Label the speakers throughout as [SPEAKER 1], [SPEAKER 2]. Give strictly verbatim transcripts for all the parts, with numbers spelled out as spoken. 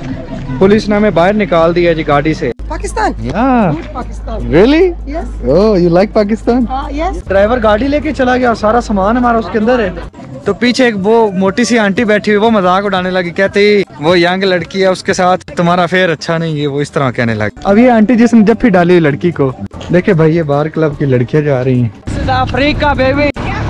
[SPEAKER 1] Police ने हमें बाहर निकाल दिया जी गाड़ी से।
[SPEAKER 2] Pakistan?
[SPEAKER 1] Yeah.
[SPEAKER 2] Pakistan.
[SPEAKER 1] Really?
[SPEAKER 2] Yes.
[SPEAKER 1] Oh, you like Pakistan?
[SPEAKER 2] हाँ, yes.
[SPEAKER 1] ड्राइवर गाड़ी लेके चला गया और सारा सामान हमारा उसके अंदर है। तो पीछे एक वो मोटी सी आंटी बैठी हुई, वो मजाक उड़ाने लगी, कहती वो यंग लड़की है, उसके साथ तुम्हारा फेयर अच्छा नहीं है, वो इस तरह कहने लगी। अब ये आंटी जिसने जब भी डाली लड़की को, देखे भाई ये बार क्लब की लड़कियां जा रही हैं। Africa baby.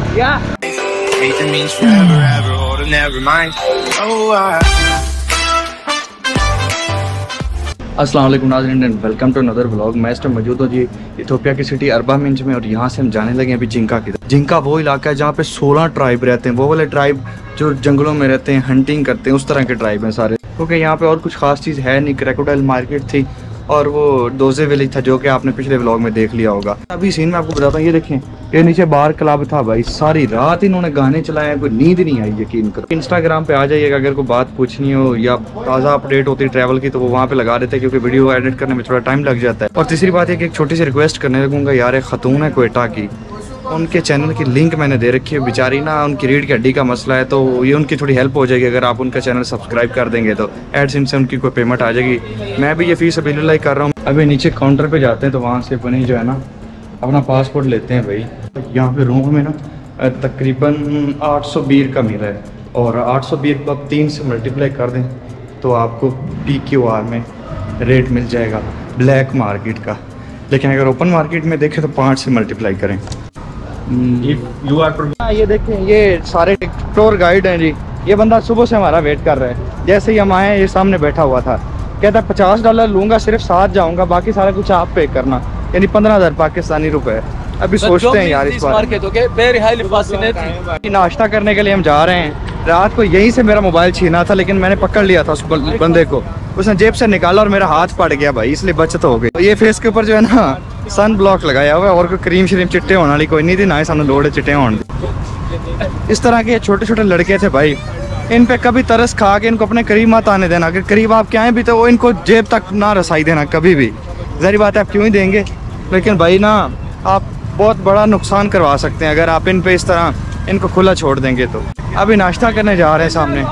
[SPEAKER 1] अस्सलाम वालेकुम नाज़रीन and welcome to another vlog. मैं इस टाइम मौजूद हूँ जी इथियोपिया की सिटी अरबा मिंज में, और यहाँ से हम जाने लगे हैं अभी जिंका की तरफ। जिंका वो इलाका है जहाँ पे सोलह ट्राइब रहते हैं, वो वाले ट्राइब जो जंगलों में रहते हैं, हंटिंग करते हैं, उस तरह के ट्राइब हैं सारे। क्योंकि यहाँ पे और कुछ खास चीज़ है नहीं, क्रोकोडाइल मार्केट थी और वो डोजे विलेज था जो कि आपने पिछले व्लॉग में देख लिया होगा। अभी सीन में आपको बताता हूँ, ये देखें, ये नीचे बार क्लब था भाई, सारी रात इन्होंने गाने चलाए हैं, कोई नींद नहीं आई यकीन करो। इंस्टाग्राम पे आ जाइएगा अगर कोई बात पूछनी हो या ताज़ा अपडेट होती है ट्रैवल की, तो वो वहाँ पे लगा देते हैं क्योंकि वीडियो एडिट करने में थोड़ा टाइम लग जाता है। और तीसरी बात है कि एक छोटी सी रिक्वेस्ट करने लगूंगा यार, एक खतून है क्वेटा की, उनके चैनल की लिंक मैंने दे रखी है, बेचारी ना उनकी रीढ़ की हड्डी का मसला है, तो ये उनकी थोड़ी हेल्प हो जाएगी अगर आप उनका चैनल सब्सक्राइब कर देंगे तो एडसेंस से उनकी कोई पेमेंट आ जाएगी। मैं भी ये फीस अभी कर रहा हूँ। अभी नीचे काउंटर पे जाते हैं तो वहाँ से अपनी जो है ना अपना पासपोर्ट लेते हैं भाई। यहाँ पे रूम में ना तकरीबन आठ सौ बीर का मिला है, और आठ सौ बीर को आप तीन से मल्टीप्लाई कर दें तो आपको पी क्यू आर में रेट मिल जाएगा ब्लैक मार्केट का, लेकिन अगर ओपन मार्केट में देखें तो पाँच से मल्टीप्लाई करें। यू आर ये देखें, ये सारे टूर गाइड हैं जी। ये बंदा सुबह से हमारा वेट कर रहा है, जैसे ही हम आए ये सामने बैठा हुआ था, कहता है पचास डॉलर लूँगा, सिर्फ साथ जाऊँगा, बाकी सारा कुछ आप पे करना, यानी पंद्रह हज़ार पाकिस्तानी रुपए। अभी सोचते हैं यार इस बार। नाश्ता करने के लिए हम जा रहे हैं। रात को यहीं से मेरा मोबाइल छीना था, लेकिन मैंने पकड़ लिया था उस बंदे को, उसने जेब से निकाला और मेरा हाथ पड़ गया भाई, इसलिए बचत हो गई। तो ये फेस के ऊपर जो है ना सन ब्लॉक लगाया हुआ है, और कोई क्रीम श्रीम चिट्टे होने वाली कोई नहीं थी, ना ही सामने लोड चिट्टे होने। इस तरह के छोटे छोटे लड़के थे भाई, इन पे कभी तरस खा के इनको अपने करीब मत आने देना। अगर करीब आप क्या भी तो वो इनको जेब तक ना रसाई देना कभी भी। ज़ाहिर बात है आप क्यों ही देंगे, लेकिन भाई ना आप बहुत बड़ा नुकसान करवा सकते हैं अगर आप इन पे इस तरह इनको खुला छोड़ देंगे। तो अभी नाश्ता करने जा रहे हैं सामने।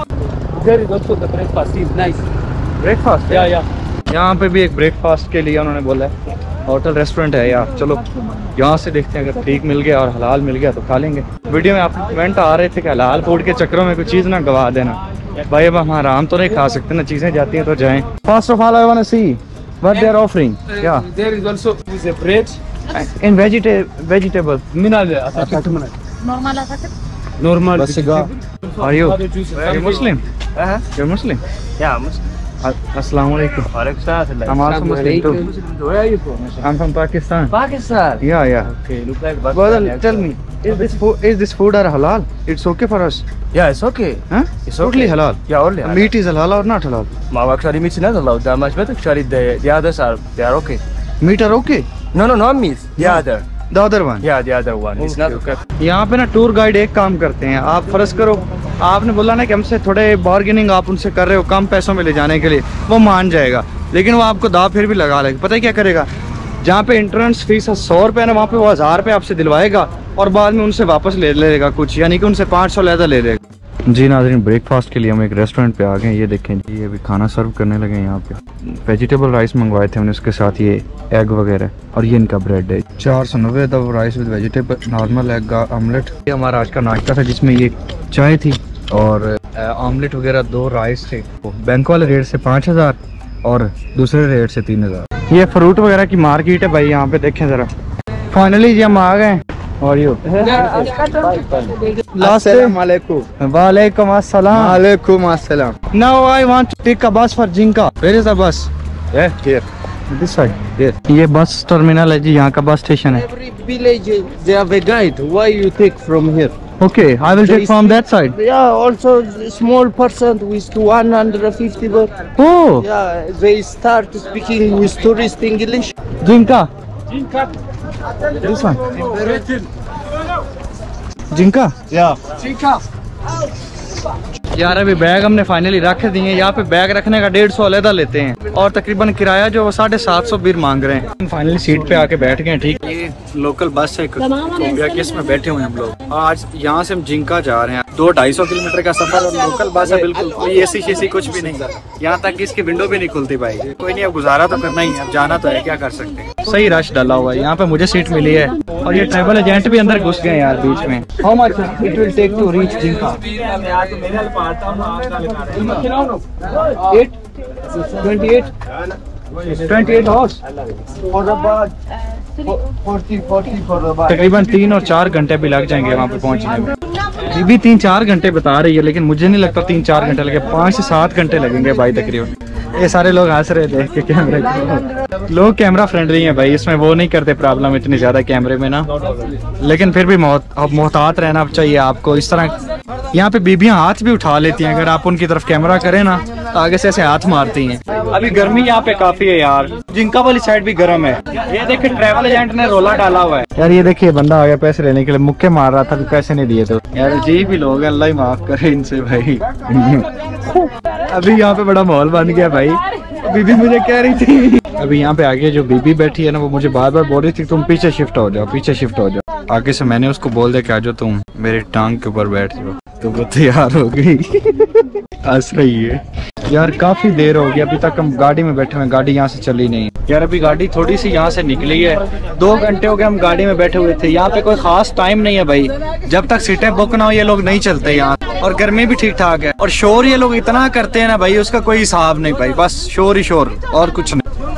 [SPEAKER 1] ब्रेकफास्ट यहाँ पे भी एक ब्रेकफास्ट के लिए उन्होंने बोला है, होटल रेस्टोरेंट है यार। चलो यहाँ से देखते हैं, अगर ठीक मिल गया और हलाल मिल गया तो खा लेंगे। वीडियो में आप कमेंट आ रहे थे कि हलाल फूड के चक्करों में कोई चीज़ ना गवा देना भाई। अब हम आराम तो नहीं खा सकते ना, चीज़ें जाती हैं तो जाएं। First of all I want to see what they are offering. Yeah there is also a bread in vegetable vegetable mineral normal normal are you Muslim? You Muslim? Yeah Muslim. Assalamu alaikum. I'm also Muslim too. Where are you from? I'm from Pakistan. Pakistan? Yeah, yeah. Okay, look like Pakistan. Brother, tell me, is this food is this food are halal? It's okay for us? Yeah, it's okay. Huh? It's totally okay. Halal? Yeah, only halal. Meat is halal or not halal? Ma, actually meat is not allowed that much, but actually the, the others are, they are okay. Meat are okay? No, no, not meat. The no. other. The other one? Yeah, the other one. It's not okay. यहाँ पे ना tour guide एक काम करते हैं, आप फर्ज करो आपने बोला ना कि हमसे थोड़े बार्गेनिंग आप उनसे कर रहे हो कम पैसों में ले जाने के लिए, वो मान जाएगा, लेकिन वो आपको दाव फिर भी लगा लेगा। पता है क्या करेगा, जहाँ पे एंट्रेंस फीस सौ रुपये ना, वहाँ पे वो हज़ार रुपये आपसे दिलवाएगा और बाद में उनसे वापस ले लेगा कुछ, यानी कि उनसे पाँच सौ ज़्यादा ले लेगा। जी नाज़रीन, ब्रेकफास्ट के लिए हम एक रेस्टोरेंट पे आ गए। ये देखें जी, ये अभी खाना सर्व करने लगे हैं। यहाँ पे वेजिटेबल राइस मंगवाए थे हमने, उसके साथ ये एग वगैरह, और ये इनका ब्रेड है। चार सौ नब्बे the rice with vegetable normal egg omelette. ये हमारा आज का नाश्ता था, जिसमें ये चाय थी और ऑमलेट वगैरह, दो राइस थे। बैंक वाले रेट से पाँच हज़ार और दूसरे रेट से तीन हज़ार। ये फ्रूट वगैरह की मार्केट है भाई, यहाँ पे देखें ज़रा। फाइनली जी हम आ गए। और यू वालेकुम अस्सलाम। वालेकुम अस्सलाम। Now I want to take a bus for Jinka. Where is the bus? Here this side. Yes, ये बस टर्मिनल है जी, यहाँ का बस स्टेशन है। Every village they have a guide, why you take from here? Okay, I will take from that side. Yeah, also small person with one hundred fifty baht. Oh. Yeah, they start speaking with tourist English. Jinka. Jinka. This one. Jinka. Yeah. Jinka. यार अभी bag हमने finally रख दिए। यहाँ पे bag रखने का डेढ़ सौ अलहदा लेते हैं और तकरीबन किराया जो साढ़े सात सौ बीर मांग रहे हैं। फाइनली सीट पे आके बैठ गए। ठीक, ये लोकल बस है इसमें बैठे हुए हैं हम लोग। आज यहाँ से हम जिंका जा रहे हैं। दो ढाई सौ किलोमीटर का सफर और लोकल बस है, बिल्कुल कोई एसी शेसी कुछ भी नहीं। यहाँ तक कि इसकी विंडो भी नहीं खुलती भाई। कोई नहीं, अब गुजारा तो करना ही है, अब जाना तो है, क्या कर सकते हैं। सही रश डाला हुआ है। यहाँ पे मुझे सीट मिली है और ये ट्रैवल एजेंट भी अंदर घुस गए यार बीच में। How much it will take to reach Jinka? तकरीबन तीन और चार घंटे भी लग जाएंगे वहाँ पे पहुँचने में। ये भी तीन चार घंटे बता रही है, लेकिन मुझे नहीं लगता तीन चार घंटे लगे, पाँच से सात घंटे लगेंगे भाई तकरीबन। ये सारे लोग हंस रहे देख के कैमरे के। लोग कैमरा फ्रेंडली हैं भाई, इसमें वो नहीं करते प्रॉब्लम इतनी ज्यादा कैमरे में ना, लेकिन फिर भी मोहतात रहना चाहिए आपको। इस तरह यहाँ पे बीबियां हाथ भी उठा लेती हैं, अगर आप उनकी तरफ कैमरा करें ना तो आगे से ऐसे हाथ मारती हैं। अभी गर्मी यहाँ पे काफी है यार, जिंका वाली साइड भी गर्म है। ये देखिए ट्रैवल एजेंट ने रोला डाला हुआ है यार। ये देखिए बंदा आ गया पैसे लेने के लिए, मुक्के मार रहा था, पैसे नहीं दिए तो यार। अजीब ही लोग हैं, अल्लाह ही माफ करे इनसे भाई। अभी यहाँ पे बड़ा माहौल बन गया भाई। बीबी मुझे कह रही थी, अभी यहाँ पे आगे जो बीबी बैठी है ना, वो मुझे बार बार बोल रही थी तुम पीछे शिफ्ट हो जाओ, पीछे शिफ्ट हो जाओ। आगे से मैंने उसको बोल दिया कि आजो तुम मेरी टांग के ऊपर बैठ जाओ, तो वो तैयार हो गई। हंस रही है यार। काफी देर हो गई, अभी तक हम गाड़ी में बैठे हुए, गाड़ी यहाँ से चली नहीं यार। अभी गाड़ी थोड़ी सी यहाँ से निकली है, दो घंटे हो गए हम गाड़ी में बैठे हुए थे। यहाँ पे कोई खास टाइम नहीं है भाई, जब तक सीटें बुक ना हो ये लोग नहीं चलते यहाँ। और गर्मी भी ठीक ठाक है, और शोर ये लोग इतना करते हैं ना भाई, उसका कोई हिसाब नहीं भाई, बस शोर ही शोर और कुछ नहीं।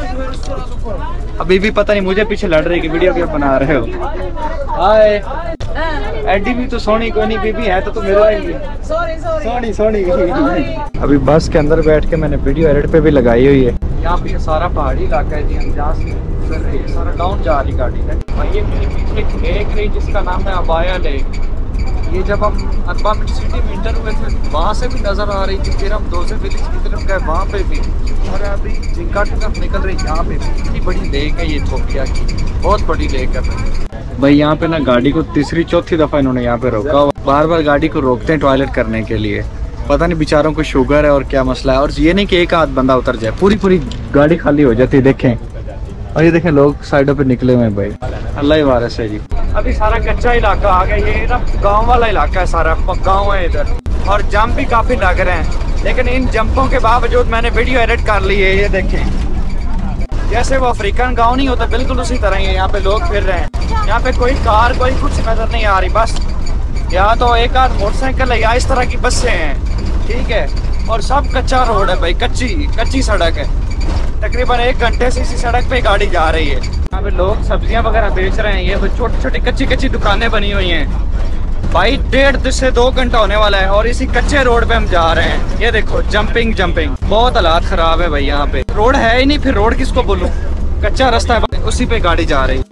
[SPEAKER 1] अभी भी पता नहीं मुझे पीछे लड़ रही कि वीडियो क्यों बना रहे हो। हाय एडी भी तो सोनी कोई नहीं, बीबी है तो तू मेरा ही सोनी सोनी। अभी बस के अंदर बैठ के मैंने वीडियो एडिट पे भी लगाई हुई है। यहाँ पे ये सारा पहाड़ी इलाका है जी, हम जहाँ से गुजर रहे हैं सारा डाउन जा रही गाड़ी है। और ये मेरे पीछे एक लेक रही जिसका नाम है अबाया लेक। ये जब हम अनबा सिटी में इंटर हुए थे वहाँ से भी नजर आ रही थी, फिर हम दोसे विलेज की तरफ गए वहाँ पे भी, और अभी जिंका की तरफ निकल रही यहाँ पे भी। इतनी बड़ी लेक है ये थोकिया की, बहुत बड़ी लेक है भाई। यहाँ पे ना गाड़ी को तीसरी चौथी दफा इन्होंने यहाँ पे रोका, बार बार गाड़ी को रोकते हैं टॉयलेट करने के लिए। पता नहीं बेचारों को शुगर है और क्या मसला है। और ये नहीं कि एक आध बंदा उतर जाए, पूरी पूरी गाड़ी खाली हो जाती है। देखें, और ये देखें लोग साइडों पे निकले हुए हैं भाई। अल्लाह ही वारिस है जी। अभी सारा कच्चा इलाका आ गया, ये ना गांव वाला इलाका है, सारा गांव है इधर, और जंप भी काफी लग रहे हैं। लेकिन इन जंपों के बावजूद मैंने वीडियो एडिट कर ली है। ये देखें जैसे वो अफ्रीकन गांव नहीं होता, बिल्कुल उसी तरह ही है। यहाँ पे लोग फिर रहे हैं, यहाँ पे कोई कार कोई कुछ नजर नहीं आ रही, बस यहाँ तो एक आध मोटरसाइकिल है या इस तरह की बसें हैं, ठीक है। और सब कच्चा रोड है भाई, कच्ची कच्ची सड़क है। तकरीबन एक घंटे से इसी सड़क पे गाड़ी जा रही है। यहाँ पे लोग सब्जियां वगैरह बेच रहे हैं। ये तो छोटी छोटी कच्ची कच्ची दुकानें बनी हुई हैं भाई। डेढ़ से दो घंटा होने वाला है और इसी कच्चे रोड पे हम जा रहे हैं। ये देखो जंपिंग जंपिंग, बहुत हालात खराब है भाई। यहाँ पे रोड है ही नहीं, फिर रोड किसको बोलूं, कच्चा रास्ता है, उसी पे गाड़ी जा रही है।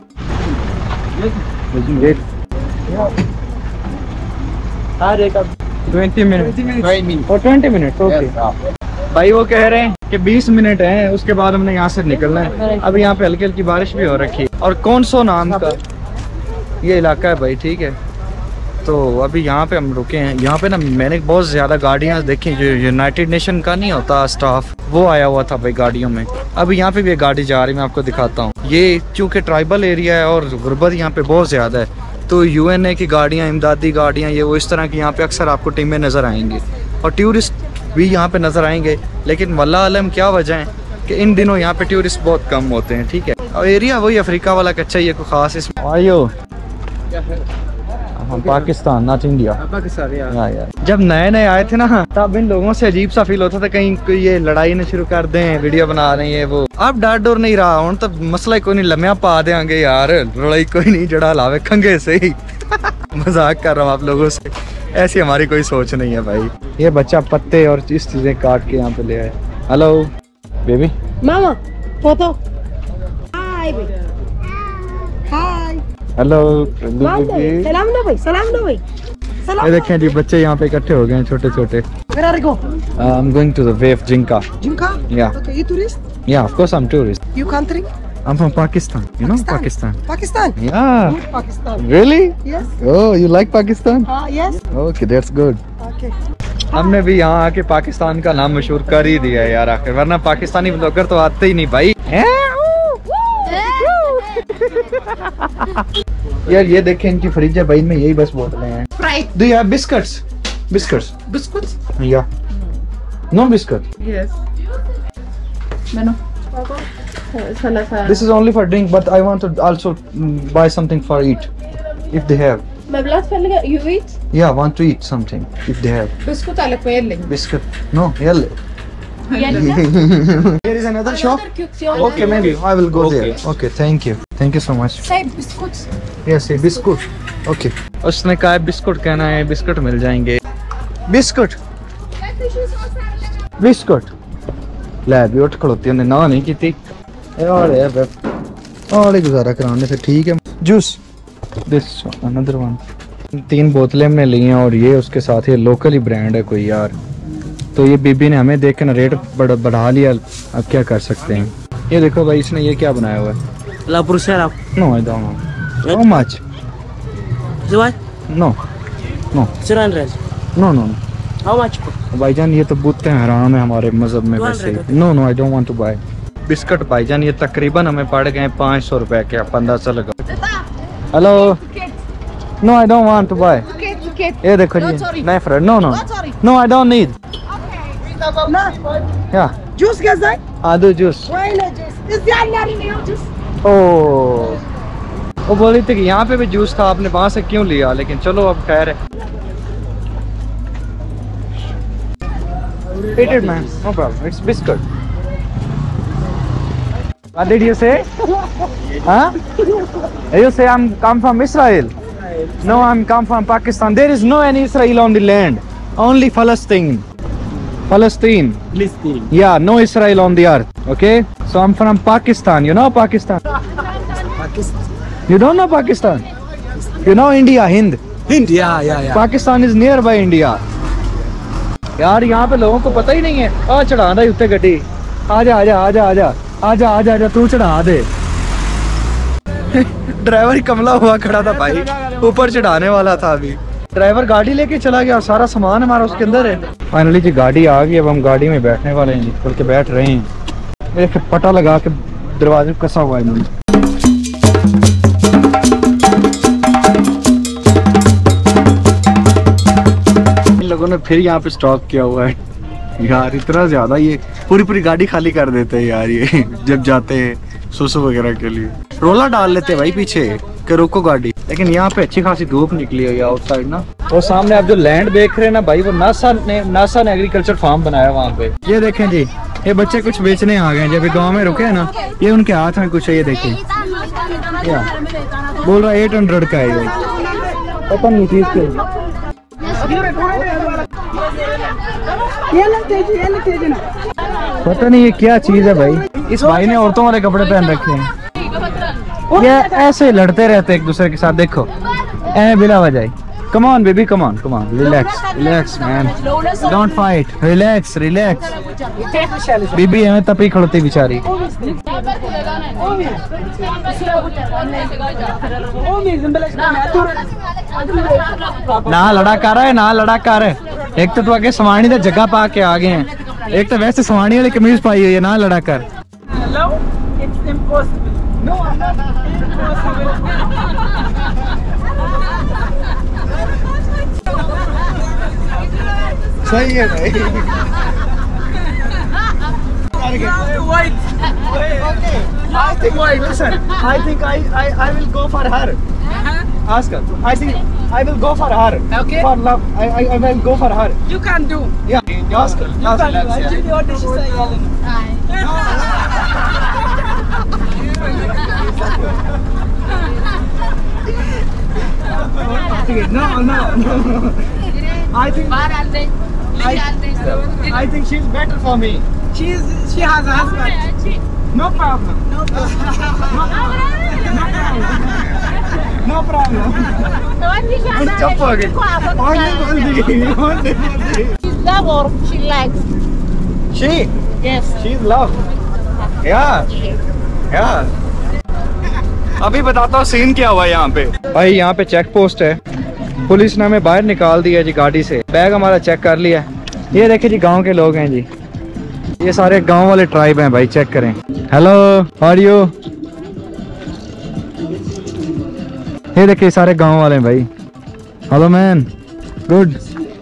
[SPEAKER 1] ट्वेंटी मिनट और ट्वेंटी मिनट ओके भाई। वो कह रहे हैं कि बीस मिनट हैं, उसके बाद हमने यहाँ से निकलना है। अब यहाँ पे हल्की हल्की बारिश भी हो रखी है। और कौन सो नाम का ये इलाका है भाई, ठीक है। तो अभी यहाँ पे हम रुके हैं। यहाँ पे ना मैंने बहुत ज्यादा गाड़ियाँ देखी, जो यूनाइटेड नेशन का नहीं होता स्टाफ, वो आया हुआ था भाई गाड़ियों में। अभी यहाँ पे भी एक गाड़ी जा रही है, मैं आपको दिखाता हूँ। ये चूँकि ट्राइबल एरिया है और गुर्बत यहाँ पे बहुत ज्यादा है, तो यूएनए की गाड़ियाँ, इमदादी गाड़ियाँ, ये वो इस तरह की यहाँ पे अक्सर आपको टीमें नजर आएंगी। और टूरिस्ट भी यहाँ पे नजर आएंगे, लेकिन वल्लाह आलम क्या वजह है कि इन दिनों यहाँ पे टूरिस्ट बहुत कम होते हैं, ठीक है। और एरिया वही अफ्रीका वाला कच्चा ही है, कोई खास इसमें। आयो हम पाकिस्तान नॉट इंडिया, पाकिस्तान यार। जब नए नए आए थे ना, तब इन लोगों से अजीब सा फील होता था कहीं कोई ये लड़ाई न शुरू कर दें, वीडियो बना रहे हैं वो। अब डर डर नहीं रहा हूँ, तो मसला कोई नहीं, लम्या पा देंगे यार, लड़ाई कोई नहीं, जड़ा लावे खंगे से ही। मजाक कर रहा हूँ आप लोगों से, ऐसी हमारी कोई सोच नहीं है भाई। ये बच्चा पत्ते और इस चीजें काट के यहाँ पे ले आए। हेलो बेबी,
[SPEAKER 2] मामा फोटो। हाय हाय,
[SPEAKER 1] हेलो
[SPEAKER 2] सलाम दो भाई, सलाम दो भाई।
[SPEAKER 1] ये देखें जी बच्चे यहाँ पे इकट्ठे हो गए हैं, छोटे छोटे।
[SPEAKER 2] Where are you go?
[SPEAKER 1] uh, I'm going to the wave Jinka.
[SPEAKER 2] Jinka?
[SPEAKER 1] Yeah.
[SPEAKER 2] Okay, you tourist?
[SPEAKER 1] Yeah, of course I'm tourist.
[SPEAKER 2] You country?
[SPEAKER 1] I'm from Pakistan. You know Pakistan?
[SPEAKER 2] Pakistan?
[SPEAKER 1] Yeah.
[SPEAKER 2] Good Pakistan.
[SPEAKER 1] Really?
[SPEAKER 2] Yes.
[SPEAKER 1] Oh, you like Pakistan?
[SPEAKER 2] Ah, uh, yes.
[SPEAKER 1] Okay, that's good.
[SPEAKER 2] Okay.
[SPEAKER 1] हमने भी यहाँ आके पाकिस्तान का नाम मशहूर कर ही दिया यार आखिर, वरना पाकिस्तानी ब्लॉगर तो आते ही नहीं भाई। यार ये देखें इनकी फ्रिज है भाई, में यही बस बोतलें हैं। Do you have biscuits? Biscuits
[SPEAKER 3] Biscuits?
[SPEAKER 1] या no biscuit?
[SPEAKER 3] Yes. Menu.
[SPEAKER 1] This is only for drink, but I want to also mm, buy something for eat, if they have.
[SPEAKER 3] My blood fell. You eat?
[SPEAKER 1] Yeah, want to eat something if they have.
[SPEAKER 3] Biscuit على كويلين.
[SPEAKER 1] Biscuit? No, yellow. Here is another shop. Okay, maybe I will go there. Okay, thank you. Thank you so much.
[SPEAKER 3] Say biscuits.
[SPEAKER 1] Yes, ये biscuit. Okay. उसने कहा biscuit कहना है, biscuit मिल जाएंगे। Biscuit. Biscuit. ले भी उठ खड़ोती है, ना नहीं की थी। यार यार और गुजारा कराने से ठीक है। जूस। This another one. तीन बोतलें हमने ली हैं और ये उसके साथ ये लोकल ही ब्रांड है कोई यार। तो ये बीबी ने हमें देख के ना रेट बढ़ा बढ़ा लिया, अब क्या कर सकते हैं। ये देखो भाई इसने ये क्या बनाया हुआ है।
[SPEAKER 4] La pulsera.
[SPEAKER 1] No, I don't know. How much?
[SPEAKER 4] What?
[SPEAKER 1] No. No.
[SPEAKER 4] Two hundred.
[SPEAKER 1] No, no, no.
[SPEAKER 4] How much?
[SPEAKER 1] भाईजान ये तो बुत हराम है हमारे मजहब में वैसे। No no I don't want to buy biscuit भाईजान, ये तकरीबन हमें पड़ गए पाँच सौ रुपए के, आप अंदाजा लगाओ। Hello no I don't want to buy. ये देखो जी नहीं friend, no no no I don't need. या
[SPEAKER 2] जूस कैसा है?
[SPEAKER 1] आदू जूस।
[SPEAKER 2] इस ध्यान में आ रही है जूस।
[SPEAKER 1] ओ वो बोल रही थी कि यहाँ पे भी जूस था, आपने वहां से क्यों लिया, लेकिन चलो अब खैर है। Eat it, man. No problem. It's biscuit. What did you say? Huh? You say I'm come from Israel. No, I'm come from Pakistan. There is no any Israel on the land. Only Palestine. Palestine.
[SPEAKER 4] Palestine.
[SPEAKER 1] Yeah, no Israel on the earth. Okay? So I'm from Pakistan. You know Pakistan?
[SPEAKER 4] Pakistan.
[SPEAKER 1] You don't know Pakistan? You know India, Hind.
[SPEAKER 4] Hind. Yeah, yeah, yeah.
[SPEAKER 1] Pakistan is nearby India. यार यहाँ पे लोगों को पता ही नहीं है। आ चढ़ा दे उत्ते गड्डी, आजा आजा आजा आजा आजा आजा आजा तू चढ़ा दे। ड्राइवर कमला हुआ खड़ा था भाई, ऊपर चढ़ाने वाला था। अभी ड्राइवर गाड़ी लेके चला गया और सारा सामान हमारा उसके अंदर है। फाइनली जी गाड़ी आ गई, अब हम गाड़ी में बैठने वाले हैं, खुल के बैठ रहे हैं। मेरे पटा लगा के दरवाजे कसा हुआ है इन्होंने। लोगों ने फिर यहाँ पे स्टॉप किया हुआ है यार, इतना ज्यादा ये पूरी पूरी गाड़ी खाली कर देते हैं यार ये जब जाते हैं सुसु वगैरह के लिए। रोला डाल लेते हैं भाई पीछे कि रोको गाड़ी, लेकिन यहाँ पे अच्छी खासी धूप निकली है आउटसाइड ना। और सामने आप जो लैंड देख रहे हैं ना भाई, वो नासा ने नासा ने एग्रीकल्चर फार्म बनाया वहाँ पे। ये देखें जी, ये बच्चे कुछ बेचने आ गए जब गाँव में रुके है ना, ये उनके हाथ में कुछ है, ये देखिए बोल रहा एट हंड्रेड का है ये, पता नहीं चीज के। पता नहीं ये क्या चीज है भाई। इस भाई ने औरतों वाले कपड़े पहन रखे हैं, ये ऐसे लड़ते रहते एक दूसरे के साथ। देखो ए बिना वजह। Come on baby, come on come on, relax relax man, don't fight, relax relax. बीबी हमें तपी खड़ोती बेचारी। ना लड़ा कर है ना लड़ा कर है। एक तो तू आगे सवानी का जगह पा के आ गए हैं, एक तो वैसे सवानी वाली कमीज पाई हुई है, ना लड़ा कर। सही है भाई। Wait, okay. I think. Wait, listen. I think I I I will go for her. Ask her. I think I will go for her.
[SPEAKER 3] Okay.
[SPEAKER 1] For love, I I I will go for her.
[SPEAKER 3] You can do.
[SPEAKER 1] Yeah. Ask her. Ask her.
[SPEAKER 3] Actually, what did she say?
[SPEAKER 1] No, no, no. I think I, I think she's better for me.
[SPEAKER 3] She's she has a husband.
[SPEAKER 1] No problem. No problem. No problem. चुप हो गई।
[SPEAKER 5] She's love or she likes?
[SPEAKER 1] She?
[SPEAKER 5] Yes.
[SPEAKER 1] She's love. Yeah. Yeah. अभी बताता हूँ scene क्या हुआ यहाँ पे। भाई यहाँ पे चेक पोस्ट है, पुलिस ने हमें बाहर निकाल दिया जी गाड़ी से। बैग हमारा चेक कर लिया, ये देखिए जी गांव के लोग हैं जी, ये सारे गांव वाले ट्राइब हैं भाई, चेक करें। हेलो हाउ आर यू, ये देखिए सारे गांव वाले हैं भाई। Hello man, good.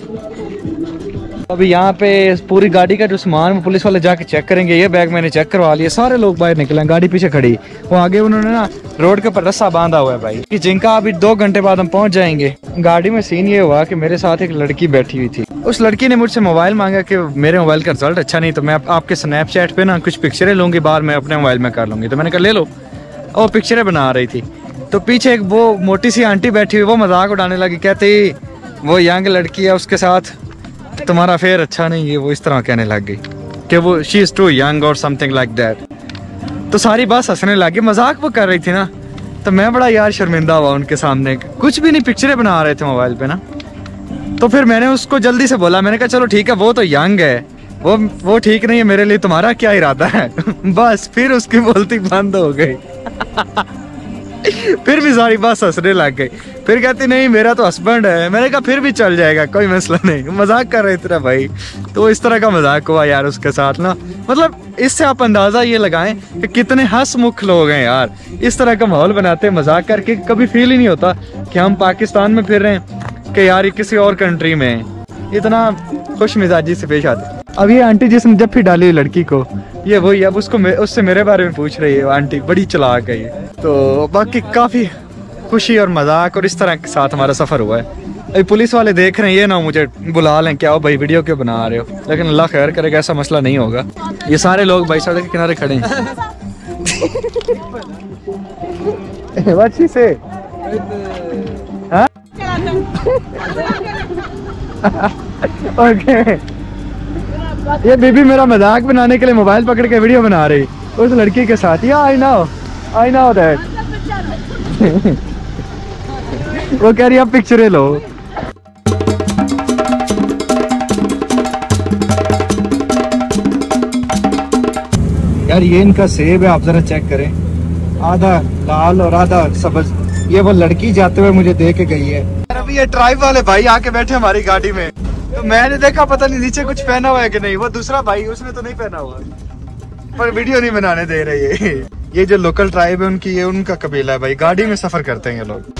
[SPEAKER 1] अभी यहाँ पे पूरी गाड़ी का जो सामान वो पुलिस वाले जाके चेक करेंगे। ये बैग मैंने चेक करवा लिया, सारे लोग बाहर निकले, गाड़ी पीछे खड़ी, वो आगे उन्होंने ना रोड के ऊपर रस्सा बांधा हुआ है भाई, कि जिनका अभी दो घंटे बाद हम पहुंच जाएंगे। गाड़ी में सीन ये हुआ कि मेरे साथ एक लड़की बैठी हुई थी, उस लड़की ने मुझसे मोबाइल मांगा कि मेरे मोबाइल का रिजल्ट अच्छा नहीं, तो मैं आपके स्नैपचैट पे ना कुछ पिक्चरें लूंगी, बाद में अपने मोबाइल में कर लूंगी। तो मैंने कहा ले लो, और पिक्चरें बना रही थी। तो पीछे एक वो मोटी सी आंटी बैठी हुई, वो मजाक उड़ाने लगी, कहती वो यंग लड़की है, उसके साथ तुम्हारा फेयर अच्छा नहीं है, वो इस तरह कहने लग गई कि वो शी इज टू यंग और समथिंग लाइक दैट। तो सारी बात हंसने लगी, मजाक वो कर रही थी ना, तो मैं बड़ा यार शर्मिंदा हुआ उनके सामने, कुछ भी नहीं, पिक्चरें बना रहे थे मोबाइल पे ना। तो फिर मैंने उसको जल्दी से बोला, मैंने कहा चलो ठीक है, वो तो यंग है, वो वो ठीक नहीं है मेरे लिए, तुम्हारा क्या इरादा है। बस फिर उसकी बोलती बंद हो गई। फिर भी सारी बात हंसने लग गई। फिर कहती नहीं मेरा तो हस्बैंड है। मैंने कहा फिर भी चल जाएगा, कोई मसला नहीं, मजाक कर रहे थे भाई। तो इस तरह का मजाक हुआ यार उसके साथ ना, मतलब इससे आप अंदाजा ये लगाएं कि कितने हंसमुख लोग हैं यार, इस तरह का माहौल बनाते हैं मजाक करके। कभी फील ही नहीं होता कि हम पाकिस्तान में फिर रहे हैं कि यार ये किसी और कंट्री में है। इतना खुश मिजाजी से पेश आते। अब ये आंटी जिसने जब भी डाली लड़की को, ये वही, अब उसको उससे मेरे बारे में पूछ रही है। आंटी बड़ी चालाक है ये। तो बाकी काफी खुशी और मजाक और इस तरह के साथ हमारा सफर हुआ है। अभी पुलिस वाले देख रहे हैं, ये ना मुझे बुला लें क्या हो भाई वीडियो क्यों बना रहे हो, लेकिन अल्लाह खैर करेगा, ऐसा मसला नहीं होगा। ये सारे लोग भाई सड़क के किनारे खड़े हैं। अच्छी से ओके, ये बीबी मेरा मजाक बनाने के लिए मोबाइल पकड़ के वीडियो बना रही उस लड़की के साथ। Yeah I know I know that. वो कह रही है आप पिक्चरें लो। यार ये इनका सेब है, आप जरा चेक करें, आधा लाल और आधा सब्ज। ये वो लड़की जाते हुए मुझे दे के गई है। अभी ये ट्राइब वाले भाई आके बैठे हमारी गाड़ी में, तो मैंने देखा पता नहीं नीचे कुछ पहना हुआ है कि नहीं। वो दूसरा भाई उसने तो नहीं पहना हुआ, पर वीडियो नहीं बनाने दे रही है। ये जो लोकल ट्राइब है उनकी, ये उनका कबीला है भाई, गाड़ी में सफर करते हैं ये लोग।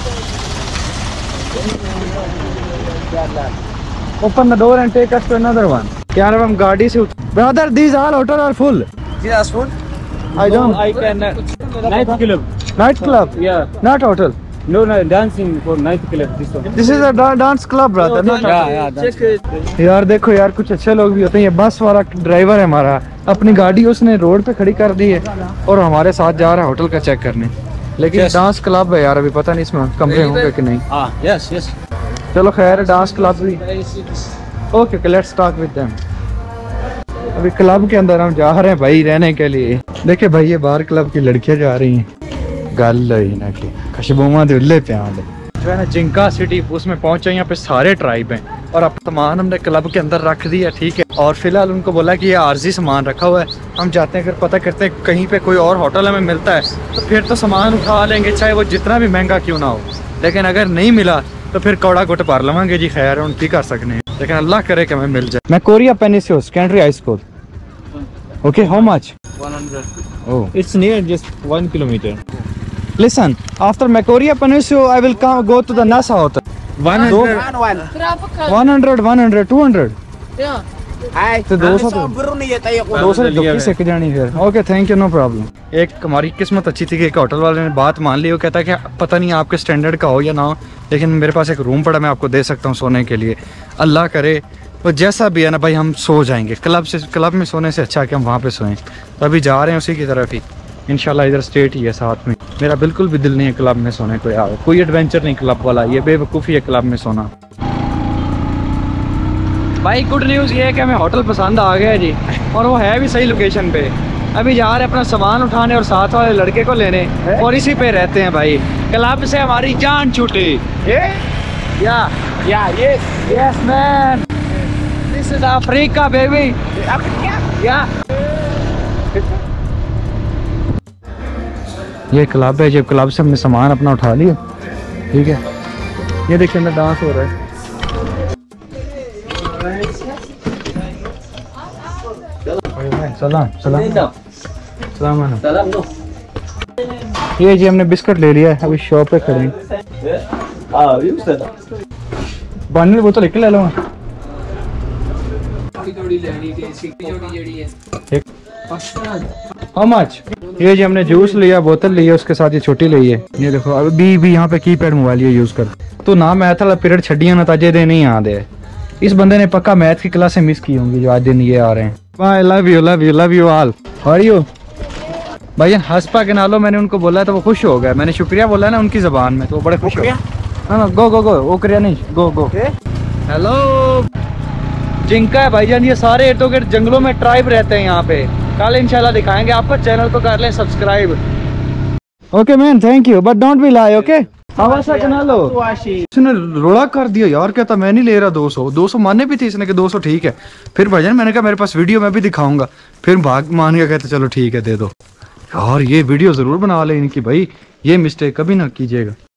[SPEAKER 1] Open the door and take us to another one. यार अब हम गाड़ी से brother, these are hotel are full.
[SPEAKER 4] Yes, full.
[SPEAKER 1] I don't.
[SPEAKER 6] I can uh, night club.
[SPEAKER 1] Night club.
[SPEAKER 6] Yeah.
[SPEAKER 1] Not hotel.
[SPEAKER 6] No, no, dancing for night club. This one.
[SPEAKER 1] This is a da dance club, brother. Not
[SPEAKER 6] Yeah, yeah. Check it.
[SPEAKER 1] यार देखो यार, कुछ अच्छे लोग भी होते हैं। ये बस वाला ड्राइवर है हमारा, अपनी गाड़ी उसने रोड पे खड़ी कर दी है और हमारे साथ जा रहा है होटल का चेक करने। लेकिन yes. डांस क्लब है यार, अभी पता नहीं इसमें कमरे होंगे कि नहीं।
[SPEAKER 6] Ah, yes, yes.
[SPEAKER 1] चलो खैर, डांस क्लब भी। Okay okay, let's talk with them. अभी क्लब के अंदर हम जा रहे हैं भाई रहने के लिए। देखिए भाई ये बाहर क्लब की लड़कियां जा रही हैं, गल ही ना कि खुशबुआ दे उल्ले पे आंदे जो है ना जिंका सिटी, उसमें पहुंचे। यहाँ पे सारे ट्राइब हैं और अब सामान हमने क्लब के अंदर रख दिया, ठीक है। और फिलहाल उनको बोला कि ये आर्जी सामान रखा हुआ है, हम जाते हैं, अगर पता करते हैं कहीं पे कोई और होटल हमें मिलता है तो फिर तो सामान उठा लेंगे, चाहे वो जितना भी महंगा क्यों ना हो। लेकिन अगर नहीं मिला तो फिर कौड़ा गुट पार लवांगे जी, खैर उनकी कर सकते हैं, लेकिन अल्लाह करे कि हमें मिल जाए। मैं कोरिया पेनिसियो secondary high school. Okay, how much?
[SPEAKER 6] one hundred.
[SPEAKER 1] Oh,
[SPEAKER 6] It's near, just one kilometer.
[SPEAKER 1] listen, after Makoria Peninsula I will come go to the NASA hotel.
[SPEAKER 6] One hundred.
[SPEAKER 4] One, one.
[SPEAKER 5] Tropical.
[SPEAKER 1] one hundred, one hundred, two hundred.
[SPEAKER 5] Yeah.
[SPEAKER 4] Hai.
[SPEAKER 1] तो दो सौ तो
[SPEAKER 4] Bro नहीं है ताई को.
[SPEAKER 1] दो सौ तो किसी के जानी फिर। Okay, thank you, no problem. एक हमारी किस्मत अच्छी थी कि एक होटल वाले ने बात मान ली। वो कहता है कि पता नहीं आपके स्टैंडर्ड का हो या ना हो, लेकिन मेरे पास एक रूम पड़ा, मैं आपको दे सकता हूँ सोने के लिए। अल्लाह करे वो जैसा भी है ना भाई, हम सो जाएंगे। क्लब से क्लब में सोने से अच्छा कि हम वहाँ पे सोएं। तो अभी जा रहे हैं उसी की तरफ ही इंशाल्लाह। इधर स्टेट ही है साथ में। मेरा बिल्कुल भी दिल नहीं है क्लब में सोने को यार, कोई एडवेंचर नहीं क्लब वाला, ये बेवकूफ़ी है क्लब में सोना। भाई गुड न्यूज़ ये है कि हमें होटल पसंद आ गया है जी, और वो है भी सही लोकेशन पे। अभी जा रहे हैं अपना सामान उठाने और साथ वाले लड़के को लेने, और इसी पे रहते हैं भाई। क्लब से हमारी जान छूटी। या
[SPEAKER 4] Yeah, yes.
[SPEAKER 1] Yes man, this is Africa baby. या ये क्लब है, जब क्लब से हमने सामान अपना उठा लिया, ठीक है। ये देखिए अंदर डांस हो रहा है। सलाम सलाम सलाम अलैकुम।
[SPEAKER 4] सलाम नो।
[SPEAKER 1] ये जी हमने बिस्किट ले लिया है, अभी शॉप पे खड़े हैं। पानी की बोतल एक ले लो। How much? ये जी हमने जूस लिया, बोतल ली है, उसके साथ ये छोटी ली है। ये देखो अभी भी यहाँ पे कीपैड मोबाइल ये यूज कर तो ना मैथ वाला पीरियड छड़ियां ना ताजे दिन नहीं याद है। इस बंदे ने पक्का मैथ की क्लासें मिस की होंगी जो आज दिन ये आ रहे हैं। I love you love you love you all. How are you? भाईजान हंसपा के नालो मैंने उनको बोला तो वो खुश हो गए। मैंने शुक्रिया बोला ना उनकी जबान में तो वो बड़े खुश हो गए। हाँ गो गो गो ओकरिया नहीं गो गो। हेलो जिंका है भाईजान, ये सारे इर्द गिर्द जंगलों में ट्राइब रहते हैं यहाँ पे। कल इंशाल्लाह दिखाएंगे आपको, चैनल को कर लें subscribe. Okay man thank you but don't be lie okay. हवासा के नालो इसने रोड़ा कर दिया यार, कहता मैं नहीं ले रहा दो सौ दो सौ माने भी थी इसने कि दो सौ ठीक है। फिर भाईजान मैंने कहा मेरे पास वीडियो मैं भी दिखाऊंगा, फिर भाग मान गया, कहते चलो ठीक है दे दो। यार ये वीडियो जरूर बना ले इनकी भाई, ये मिस्टेक कभी ना कीजिएगा।